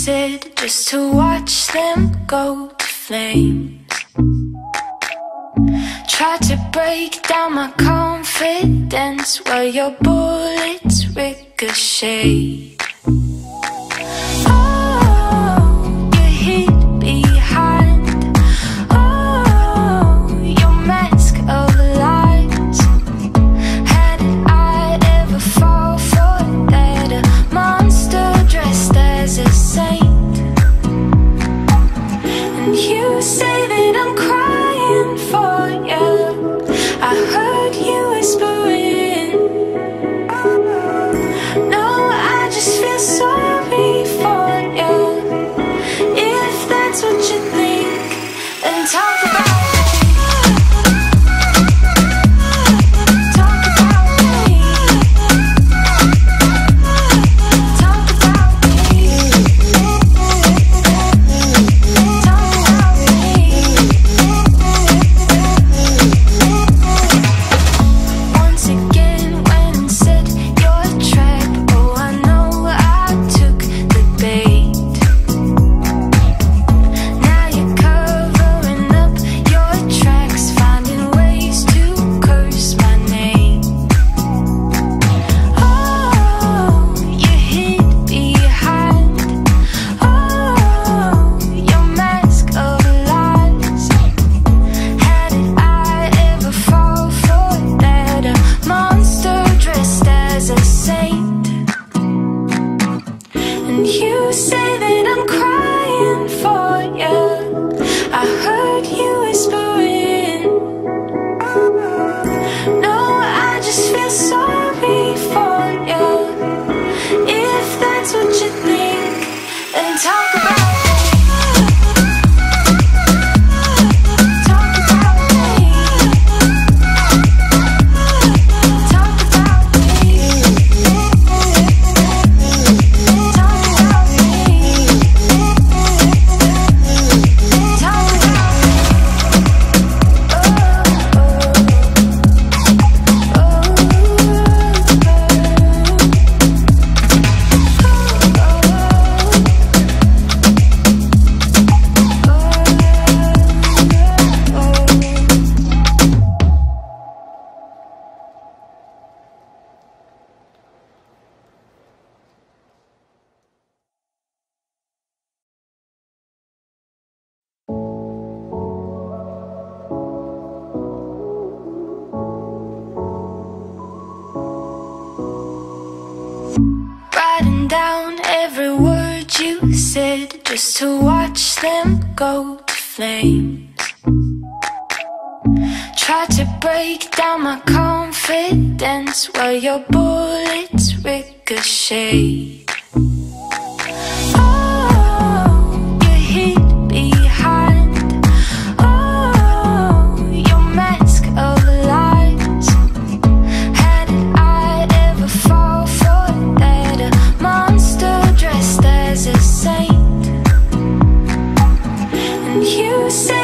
said just to watch them go to flames. Tried to break down my confidence while your bullets ricochet. Down every word you said just to watch them go to flames. Tried to break down my confidence while your bullets ricochet. You say